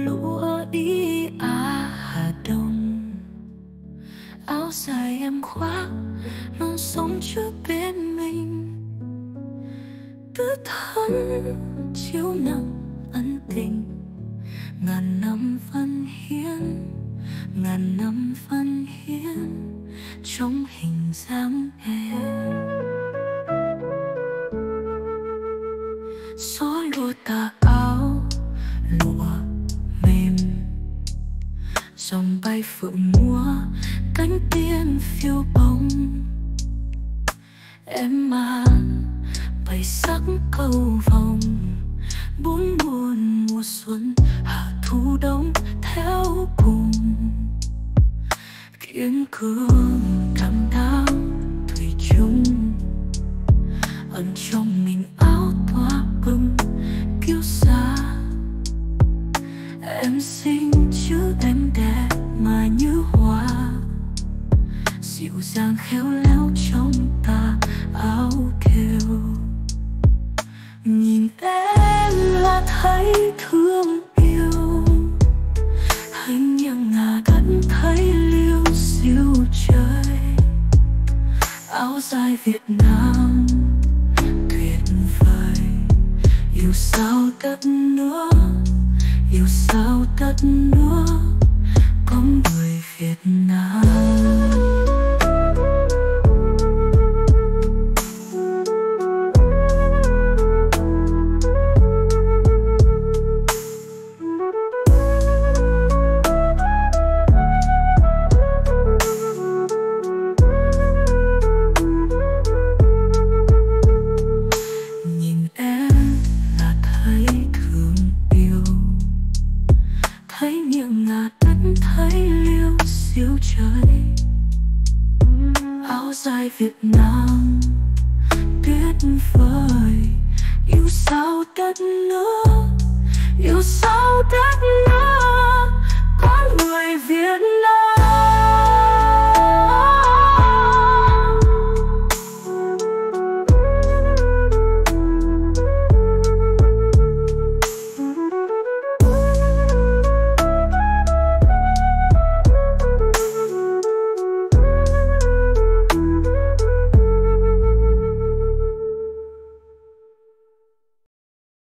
lúa đi Hà Đông. Áo dài em khoác luôn sống trước bên mình, tứ thân chiếu nắng ân tình. Ngàn năm văn hiến, ngàn năm văn hiến trong hình dáng em. Gió lùa tà áo lụa mềm, dòng bay phượng múa cánh tiên phiêu bồng. Em mang bảy sắc cầu vồng, bốn muôn mùa xuân hạ thu đông theo cùng. Kiên cường đảm đang thủy chung, ẩn trong mình áo tỏa bừng kiêu sa. Em xinh chứ em đẹp mà như hoa, dịu dàng khéo léo trong tà áo thêu. Nhìn em là thấy thương yêu, thấy nghiêng ngả cất thấy liêu xiêu trời. Áo dài Việt Nam tuyệt vời, yêu sao đất nước, yêu sao đất nước có người Việt Nam. Thấy nghiêng ngả đất thấy liêu xiêu trời. Áo dài Việt Nam tuyệt vời, yêu sao đất nước, yêu sao đất nước